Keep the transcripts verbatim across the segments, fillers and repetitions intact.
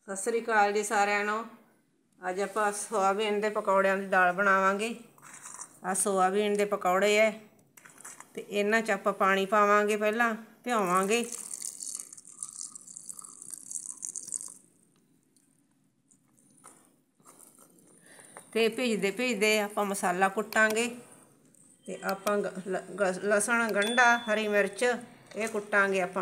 सत श्री अकाल जी सारिਆਂ ਨੂੰ। ਅੱਜ ਆਪਾਂ ਸੋਆਬੀਨ ਦੇ ਪਕੌੜਿਆਂ ਦੀ ਦਾਲ ਬਣਾਵਾਂਗੇ। ਆ ਸੋਆਬੀਨ ਦੇ ਪਕੌੜੇ ਹੈ ਤੇ ਇਹਨਾਂ 'ਚ ਆਪਾਂ ਪਾਣੀ ਪਾਵਾਂਗੇ, ਪਹਿਲਾਂ ਭਿਓਵਾਂਗੇ। ਤੇ ਭਿੱਜਦੇ ਭਿੱਜਦੇ ਆਪਾਂ ਮਸਾਲਾ ਕੁੱਟਾਂਗੇ ਤੇ ਆਪਾਂ ਲਸਣ, ਗੰਢਾ, ਹਰੀ ਮਿਰਚ ਇਹ ਕੁੱਟਾਂਗੇ ਆਪਾਂ।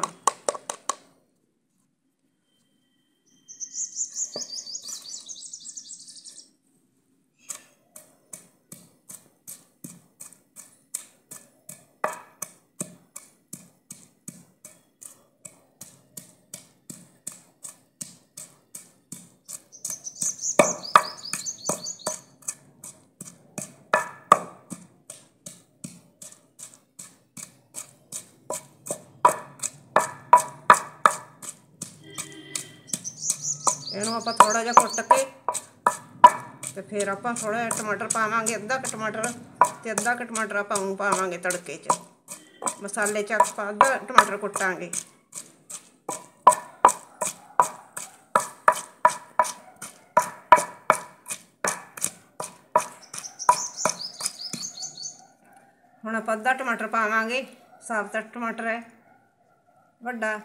ਇਹਨੂੰ ਆਪਾਂ ਥੋੜਾ ਜਿਹਾ ਕੁੱਟ ਕੇ ਤੇ ਫਿਰ ਆਪਾਂ ਥੋੜਾ ਜਿਹਾ ਟਮਾਟਰ ਪਾਵਾਂਗੇ, ਅੱਧਾ ਕ ਟਮਾਟਰ ਤੇ ਅੱਧਾ ਕ ਟਮਾਟਰ ਆਪਾਂ ਉਹ ਪਾਵਾਂਗੇ ਤੜਕੇ 'ਚ। ਮਸਾਲੇ 'ਚ ਆਪਾਂ ਅੱਧਾ ਟਮਾਟਰ ਕੁੱਟਾਂਗੇ। ਹੁਣ ਆਪਾਂ ਅੱਧਾ ਟਮਾਟਰ ਪਾਵਾਂਗੇ, ਸਾਬਤ ਟਮਾਟਰ ਹੈ ਵੱਡਾ,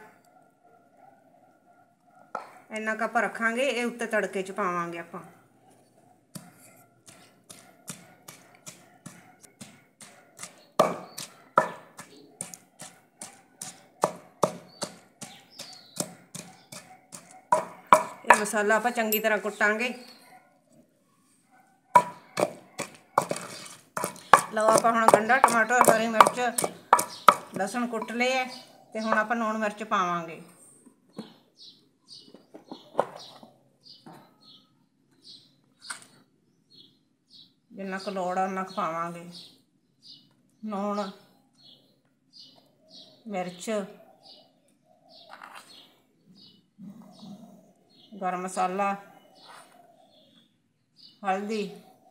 ਇੰਨਾ ਕੁ ਆਪਾਂ ਰੱਖਾਂਗੇ। ਇਹ ਉੱਤੇ ਤੜਕੇ 'ਚ ਪਾਵਾਂਗੇ ਆਪਾਂ। ਇਹ ਮਸਾਲਾ ਆਪਾਂ ਚੰਗੀ ਤਰ੍ਹਾਂ ਕੁੱਟਾਂਗੇ। ਲਓ ਆਪਾਂ ਹੁਣ ਗੰਢਾ, ਟਮਾਟਰ, ਹਰੀ ਮਿਰਚ, ਲਸਣ ਕੁੱਟ ਲਏ ਹੈ ਤੇ ਹੁਣ ਆਪਾਂ ਲੂਣ ਮਿਰਚ ਪਾਵਾਂਗੇ। जिन्ना क लोड़ है उन्ना क पावांगे। लूण, मिर्च, गरम मसाला, हल्दी,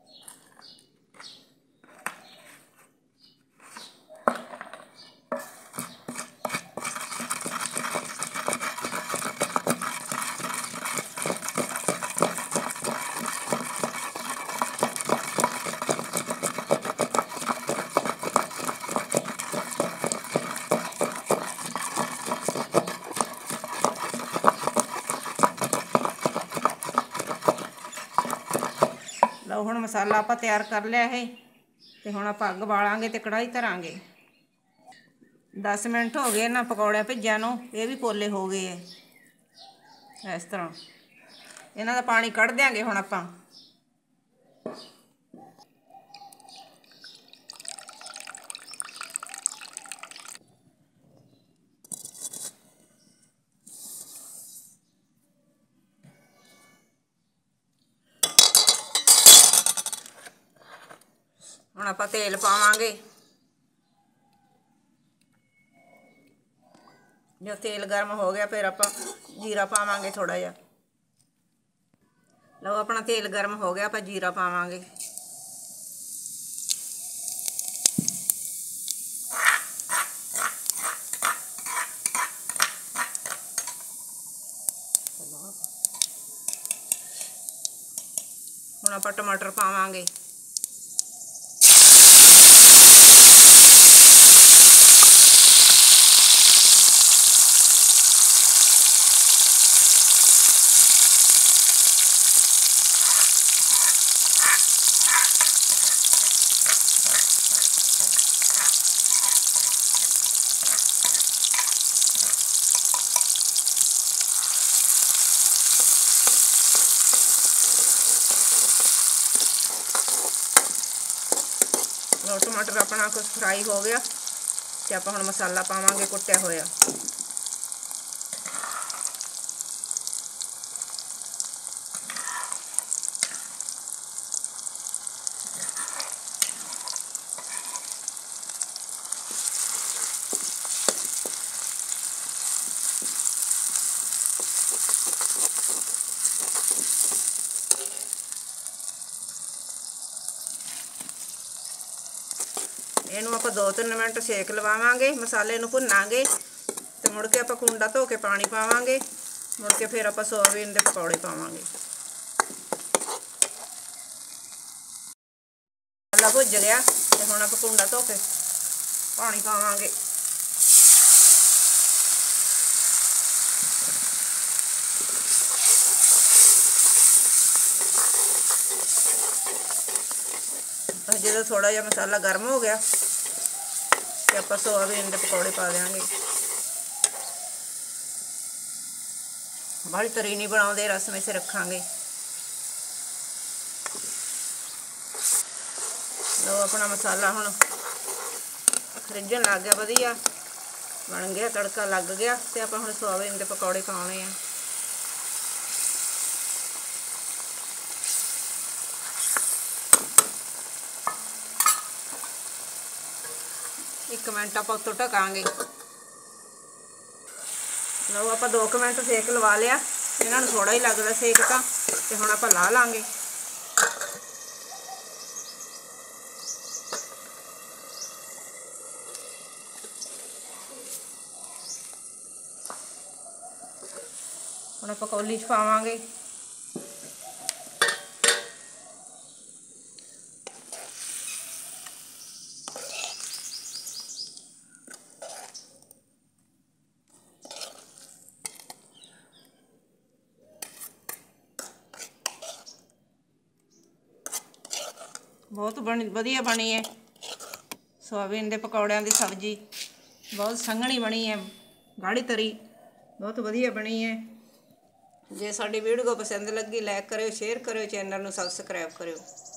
ਲਓ ਹੁਣ ਮਸਾਲਾ ਆਪਾਂ ਤਿਆਰ ਕਰ ਲਿਆ ਹੈ ਤੇ ਹੁਣ ਆਪਾਂ ਅੱਗ ਬਾਲਾਂਗੇ ਤੇ ਕੜਾਹੀ ਧਰਾਂਗੇ। ਦਸ ਮਿੰਟ ਹੋ ਗਏ ਇਹਨਾਂ ਪਕੌੜਿਆਂ ਭਿੱਜਿਆਂ ਨੂੰ, ਇਹ ਵੀ ਪੋਲੇ ਹੋ ਗਏ ਹੈ। ਇਸ ਤਰ੍ਹਾਂ ਇਹਨਾਂ ਦਾ ਪਾਣੀ ਕੱਢ ਦਿਆਂਗੇ ਹੁਣ ਆਪਾਂ। ਹੁਣ ਆਪਾਂ ਤੇਲ ਪਾਵਾਂਗੇ। ਜੋ ਤੇਲ ਗਰਮ ਹੋ ਗਿਆ ਫਿਰ ਆਪਾਂ ਜੀਰਾ ਪਾਵਾਂਗੇ ਥੋੜਾ ਜਿਹਾ। ਲਓ ਆਪਣਾ ਤੇਲ ਗਰਮ ਹੋ ਗਿਆ, ਆਪਾਂ ਜੀਰਾ ਪਾਵਾਂਗੇ। ਹੁਣ ਆਪਾਂ ਟਮਾਟਰ ਪਾਵਾਂਗੇ। टमाटर अपना कुछ फ्राई हो गया तो आप हम मसाला पावांगे कुटिया होया। ਇਹਨੂੰ ਆਪਾਂ दो तीन मिनट सेक लवावांगे, मसाले ਨੂੰ ਭੁੰਨਾਂਗੇ ਤੇ ਮੁੜ ਕੇ ਆਪਾਂ ਕੁੰਡਾ ਧੋ ਕੇ ਪਾਣੀ ਪਾਵਾਂਗੇ ਮੁੜ ਕੇ ਫਿਰ ਆਪਾਂ ਸੋਇਆਬੀਨ ਦੇ ਪਕੌੜੇ ਪਾਵਾਂਗੇ। ਮਸਾਲਾ ਭੁੱਜ ਗਿਆ ਤੇ ਹੁਣ ਆਪਾਂ ਕੁੰਡਾ ਧੋ ਕੇ ਪਾਣੀ ਪਾਵਾਂਗੇ। ਜਦੋਂ ਥੋੜਾ ਜਿਹਾ ਮਸਾਲਾ ਗਰਮ ਹੋ ਗਿਆ ਤੇ ਆਪਾਂ ਸੋਇਆਬੀਨ ਦੇ ਪਕੌੜੇ ਪਾ ਦੇਵਾਂਗੇ। ਬਾਹਲੀ ਤਰੀ ਨਹੀਂ ਬਣਾਉਂਦੇ, ਰਸ ਵਿੱਚ ਰੱਖਾਂਗੇ। ਲੋ ਆਪਣਾ ਮਸਾਲਾ ਹੁਣ ਰਿੱਝਣ ਲੱਗ ਗਿਆ, ਵਧੀਆ ਬਣ ਗਿਆ, ਤੜਕਾ ਲੱਗ ਗਿਆ ਤੇ ਆਪਾਂ ਹੁਣ ਸੋਇਆਬੀਨ ਦੇ ਪਕੌੜੇ ਪਾਉਣੇ ਆ। ਇੱਕ ਮਿੰਟ ਆਪਾਂ ਉੱਤੋਂ ਢਕਾਂਗੇ। ਲਓ ਆਪਾਂ ਦੋ ਕੁ ਮਿੰਟ ਸੇਕ ਲਵਾ ਲਿਆ, ਇਹਨਾਂ ਨੂੰ ਥੋੜਾ ਹੀ ਲੱਗਦਾ ਸੇਕ ਤਾਂ, ਤੇ ਹੁਣ ਆਪਾਂ ਲਾ ਲਾਂਗੇ। ਹੁਣ ਆਪਾਂ ਕੌਲੀ 'ਚ ਪਾਵਾਂਗੇ। ਬਹੁਤ ਬਣੀ ਵਧੀਆ ਬਣੀ ਹੈ ਸੋਇਆਬੀਨ ਦੇ ਪਕੌੜਿਆਂ ਦੀ ਸਬਜ਼ੀ, ਬਹੁਤ ਸੰਘਣੀ ਬਣੀ ਹੈ, ਗਾੜੀ ਤਰੀ ਬਹੁਤ ਵਧੀਆ ਬਣੀ ਹੈ। ਜੇ ਸਾਡੀ ਵੀਡੀਓ ਪਸੰਦ ਲੱਗੀ, ਲਾਈਕ ਕਰਿਓ, ਸ਼ੇਅਰ ਕਰਿਓ, ਚੈਨਲ ਨੂੰ ਸਬਸਕ੍ਰਾਈਬ ਕਰਿਓ।